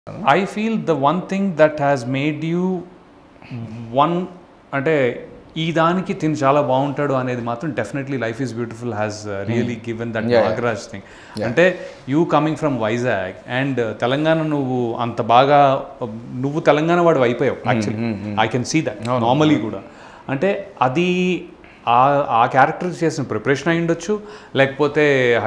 I feel the one thing that has made you one అంటే ఈ దానికి తిని చాలా బాగుంటాడు అనేది మాత్రం definitely life is beautiful has really given that Nagaraj thing. అంటే you coming from Vizag and Telangana అంత బాగా నువ్వు తెలంగాణ వాడు అయిపోయావు actually. I can see that normally కూడా. అంటే అది ఆ క్యారెక్టర్ చేసిన ప్రిపరేషన్ అయి ఉండొచ్చు, లేకపోతే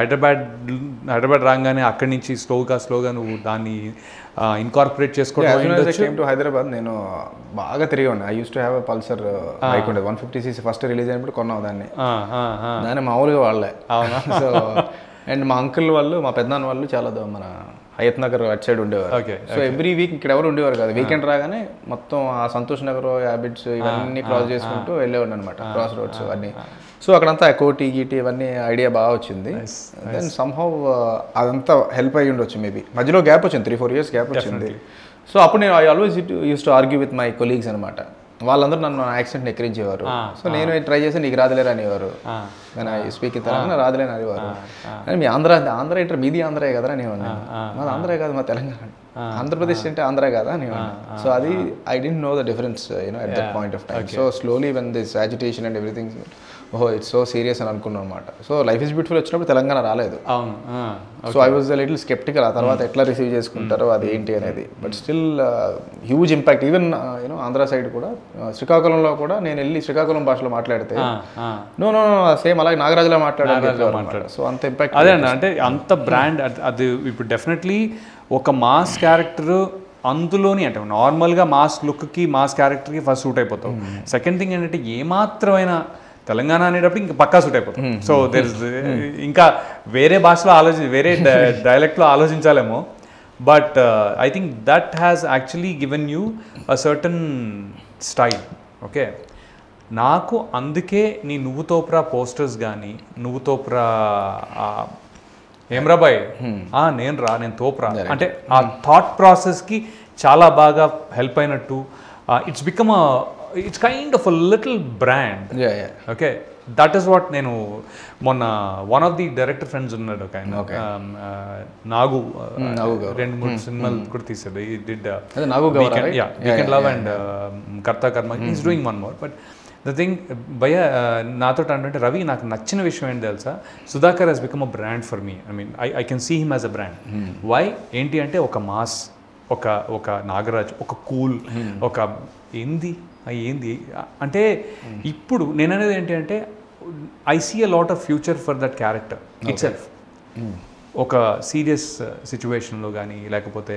హైదరాబాద్ రాగానే అక్కడి నుంచి స్లోగా నువ్వు దాన్ని ఇన్కార్పొరేట్ చేసుకోవడం. హైదరాబాద్ నేను బాగా తిరిగి ఉన్నా. I use to have a Pulsar bike ఉండేది 150cc. ఫస్ట్ రిలీజ్ అయినప్పుడు కొన్నావు దాన్ని మామూలుగా వాళ్ళే. సో అండ్ మా అంకుల్ వాళ్ళు, మా పెద్దనాన్న వాళ్ళు చాలా మన హయత్ నగర్ అటు సైడ్ ఉండేవారు. సో ఎవ్రీ వీక్ ఇక్కడ ఎవరు ఉండేవారు కాదు. వీకెండ్ రాగానే మొత్తం ఆ సంతోష్ నగర్ హ్యాబిట్స్ ఇవన్నీ క్రాస్ చేసుకుంటూ వెళ్ళేవాడు అనమాట, క్రాస్ రోడ్స్ అన్నీ. సో అక్కడంతా కోటి గీటి ఇవన్నీ ఐడియా బాగా వచ్చింది. దెన్ సమ్హౌ అదంతా హెల్ప్ అయ్యి ఉండొచ్చు. మేబీ మధ్యలో గ్యాప్ వచ్చింది, 3-4 years గ్యాప్ వచ్చింది. సో అప్పుడు నేను I always use to argue with my colleagues అనమాట. వాళ్ళందరూ నన్ను యాక్సెంట్ని ఎక్కిరించేవారు. సో నేను ట్రై చేసి నీకు రాదులేరు అనేవారు. నేను స్పీక్ తెలంగాణ రాదులేని అనేవారు. మీ ఆంధ్ర ఏంటారు, మీది ఆంధ్రే కదా అనేవాడిని. మాది ఆంధ్రే కాదు, మా తెలంగాణ. ఆంధ్రప్రదేశ్ అంటే ఆంధ్ర కదా అనేవాడిని. సో అది I didn't know the difference at that point of time. So slowly when this agitation and everything, oho it's so serious అని అనుకున్నాను అనమాట. సో లైఫ్ ఈజ్ బ్యూటిఫుల్ వచ్చినప్పుడు తెలంగాణ రాలేదు. So I was little sceptical. ఆ తర్వాత ఎట్లా receive చేసుకుంటారో అది ఏంటి అనేది. But still huge impact. Even Andhra side కూడా, శ్రీకాకుళంలో కూడా నేను వెళ్ళి శ్రీకాకుళం భాషలో మాట్లాడితే నో సేమ్ అలాగే నాగరాజులా మాట్లాడారు. సో అంత ఇంపాక్ట్. అదే అండి, అంటే అంత బ్రాండ్ అది. ఇప్పుడు డెఫినెట్లీ ఒక మాస్ క్యారెక్టర్ అందులోని, అంటే నార్మల్గా మాస్ లుక్కి మాస్ క్యారెక్టర్కి ఫస్ట్ సూట్ అయిపోతావు. సెకండ్ థింగ్ ఏంటంటే ఏమాత్రమైన తెలంగాణ అనేటప్పుడు ఇంకా పక్కా సూట్ అయిపోతుంది. సో దెర్ ఇస్ ఇంకా వేరే భాషలో వేరే డైలెక్ట్లో ఆలోచించాలేమో. But I think that has actually given you a certain style. Okay, నాకు అందుకే నీ నువ్వు తోప్రా పోస్టర్స్ కానీ, నువ్వు తోప్రా ఏమ్రాబాయ్ నేను తోప్రా అంటే ఆ థాట్ ప్రాసెస్కి చాలా బాగా హెల్ప్ అయినట్టు. It's kind of a little brand. Okay, that is what నేను మొన్న one of the director friends ఉన్నాడు ఒక ఆయన, నాగు 2-3 సినిమాలు కూడా తీసాడు. He did Weekend Love and Karta Karma. He's doing one more. But the thing భయ్య నాతో అంటే రవి, నాకు నచ్చిన విషయం ఏంటి తెలుసా, Sudhakar has become a brand for me. I mean I can see him as a brand. Why ఏంటి అంటే ఒక మాస్, ఒక నాగరాజ్, ఒక కూల్, ఒక ఏంది అంటే ఇప్పుడు నేను అనేది ఏంటి అంటే I see a lot of future for that character itself. ఒక సీరియస్ సిచ్యువేషన్లో కానీ, లేకపోతే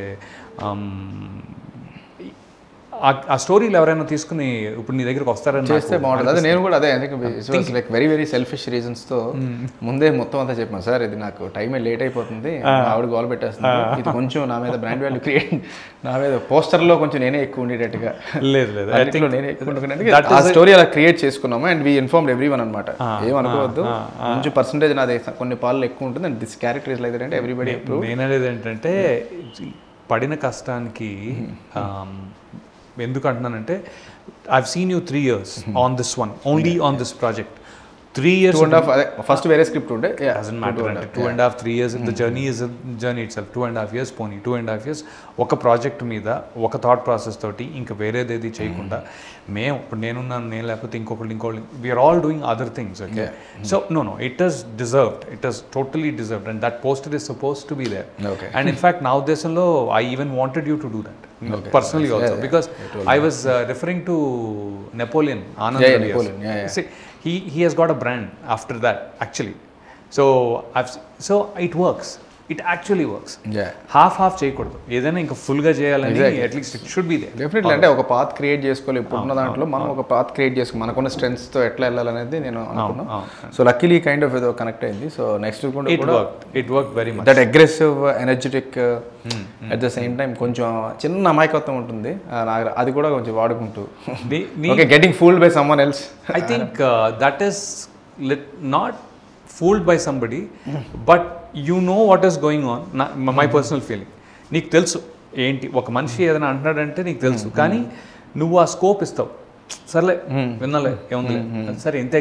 ఆ స్టోరీలు ఎవరైనా తీసుకుని ఇప్పుడు నీ దగ్గరకు వస్తారని చేస్తే బాగుంటుంది. అదే నేను కూడా అదే లైక్ వెరీ వెరీ సెల్ఫిష్ రీజన్స్తో ముందే మొత్తం అంతా చెప్పాను, సార్ ఇది నాకు టైమే లేట్ అయిపోతుంది, ఆవిడ గోల్ పెట్టేస్తుంది, ఇది కొంచెం నా మీద బ్రాండ్ వాల్యూ క్రియేట్, నా మీద పోస్టర్లో కొంచెం నేనే ఎక్కువ ఉండేటట్టుగా నేనే ఎక్కువ ఉండేటట్టుగా ఆ స్టోరీ అలా క్రియేట్ చేసుకున్నాము. అండ్ వీ ఇన్ఫార్మ్డ్ ఎవ్రీవన్ అనమాట. ఏమనుకోవద్దు, కొంచెం పర్సంటేజ్ నాది కొన్ని పాలు ఎక్కువ ఉంటుంది. And this character is like that అంటే ఎవ్రీబడి అప్రూవ్. నేననేది ఏంటంటే పడిన కష్టానికి ఎందుకు అంటున్నానంటే I've seen you 3 years on this one, only on this project. 3 years, 2.5 first వేరే స్క్రిప్ట్ ఉండే, doesn't matter. 2.5 3 years, the journey is a journey itself. 2.5 years పోనీ 2.5 years ఒక ప్రాజెక్ట్ మీద ఒక థాట్ ప్రాసెస్ తోటి ఇంకా వేరేదేది చేయకుండా మేము ఇప్పుడు నేను లేకపోతే ఇంకొకళ్ళు we're all doing other things. Okay, so no it is deserved, it is totally deserved. And that poster is suppose to be there. And in fact నా ఉద్దేశంలో I even wanted you to do that personally also, because I was referring to Napoleon Anand. See, he has got a brand after that actually. So it works, it actually works. half చేయకూడదు, ఏదైనా ఇంకా ఫుల్గా చేయాలని at least it should be there. Definitely. అంటే ఒక path create చేసుకోవాలి. ఇప్పుడున్న దాంట్లో మనం ఒక పాత్ క్రియేట్ చేసుకుని మనకున్న స్ట్రెంగ్స్తో ఎట్లా వెళ్ళాలనేది నేను అనుకున్నాను. సో లక్కీలీ కైండ్ ఆఫ్ ఏదో కనెక్ట్ అయింది. So next it work very much. That aggressive energetic at the same time కొంచెం చిన్న అమాయకత్వం ఉంటుంది, అది కూడా కొంచెం వాడుకుంటూ okay getting fooled by someone else. I think that is not fooled by somebody, but you know what is going on. My personal feeling, నీకు తెలుసు ఏంటి ఒక మనిషి ఏదైనా అంటున్నాడంటే నీకు తెలుసు, కానీ నువ్వు ఆ స్కోప్ ఇస్తావు. సర్లే విన్నాలే ఏముందిలే, సరే ఇంతేగా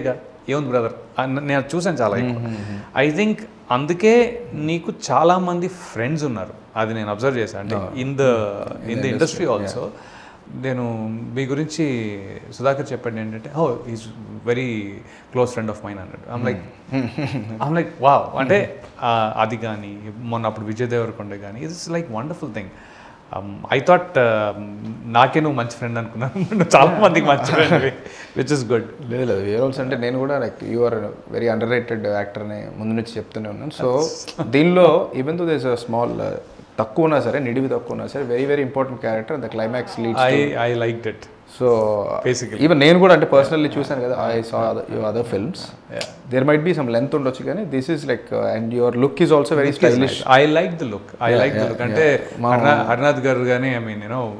ఏముంది బ్రదర్ నేను చూసాను చాలా ఎక్కువ. ఐ థింక్ అందుకే నీకు చాలామంది ఫ్రెండ్స్ ఉన్నారు, అది నేను అబ్జర్వ్ చేశాను. అంటే ఇన్ ద ఇండస్ట్రీ ఆల్సో నేను మీ గురించి సుధాకర్ చెప్పండి ఏంటంటే is very close friend of mine అన్నట్టు. I'm like wow. అంటే అది కానీ మొన్న అప్పుడు విజయ్ దేవరకొండ కానీ it's like wonderful thing. I thought నాకే నువ్వు మంచి ఫ్రెండ్ అనుకున్నాను, చాలా మందికి మంచి ఫ్రెండ్, విచ్ ఇస్ గుడ్. లేదు వేర్ ఆల్సో అంటే నేను కూడా like you are very underrated actor అని ముందు నుంచి చెప్తూనే ఉన్నాను. సో దీనిలో even though there is a small తక్కువ ఉన్నా సరే, నిడివి తక్కువ ఉన్నా సరే, very very important character, the climax leads. I liked it. So basically even నేను కూడా అంటే పర్సనల్లీ చూసాను కదా, I saw your other films, there might be some length ఉండొచ్చు కానీ this is like and your look is also very stylish. I like the look, I like the look. అంటే హరినాథ్ గారు కానీ I mean you know,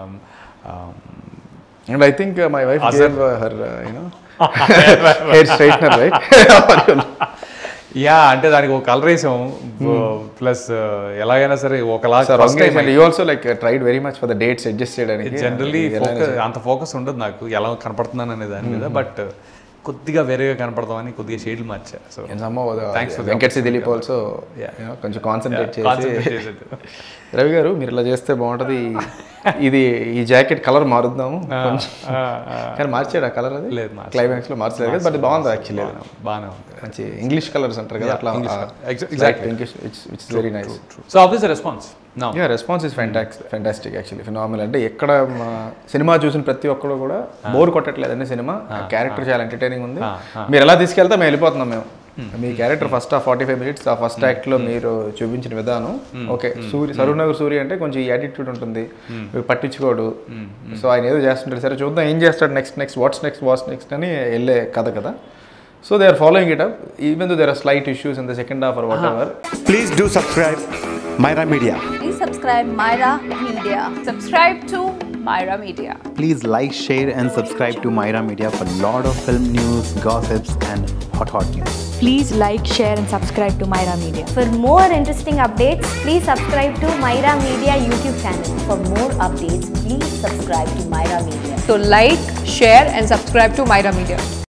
and I think my wife gave her you know hair straightener right. Yeah, అంటే దానికి ఒక colour వేసాం, plus ఎలాగైనా సరే ఒకలా. You also like tried very much for the dates adjust చేయడానికి. జనరల్లీ అంత ఫోకస్ ఉండదు నాకు ఎలా కనపడుతున్నాను అనే దాని మీద, బట్ కొద్దిగా వేరేగా కనపడతామని కొద్దిగా షేడ్లు మార్చా. So thanks for Venkat C Dilip also కొంచెం కాన్సన్ట్రేట్ చేసి రవి గారు మీరు ఇలా చేస్తే బాగుంటుంది, ఇది ఈ జాకెట్ కలర్ మారుద్దాము కానీ మార్చాడు ఆ కలర్. అది లేదు, క్లైమాక్స్ లో మార్చలేదు కదా, బట్ బాగుంది యాక్చువల్లీ, బాగానే ఉంది. మంచి ఇంగ్లీష్ కలర్స్ అంటారు కదా అట్లా, it's very nice. So obvious response response is fantastic actually, phenomenal. అంటే ఎక్కడ సినిమా చూసిన ప్రతి ఒక్కరు కూడా బోర్ కొట్టట్లేదండి సినిమా, క్యారెక్టర్ చాలా ఎంటర్టైనింగ్ ఉంది, మీరు ఎలా తీసుకెళ్తే మేము వెళ్ళిపోతున్నాం. మేము మీ క్యారెక్టర్ ఫస్ట్ 45 minutes ఆ ఫస్ట్ యాక్ట్ లో మీరు చూపించిన విధానం, ఓకే సరూనగర్ సూర్య అంటే కొంచెం యాటిట్యూడ్ ఉంటుంది, పట్టించుకోడు, సో ఆయన ఏదో చేస్తుంటాడు, సరే చూద్దాం ఏం చేస్తాడు నెక్స్ట్ వాట్స్ నెక్స్ట్ అని వెళ్ళే కథ కదా. So they are following it up, even though there are slight issues in the second half or whatever. Please do subscribe Myra Media. Please subscribe Myra Media. Subscribe to Myra Media. Please like, share and subscribe to Myra Media for lot of film news, gossips and hot news. Please like, share and subscribe to Myra Media. For more interesting updates, please subscribe to Myra Media YouTube channel. For more updates, please subscribe to Myra Media. So like, share and subscribe to Myra Media.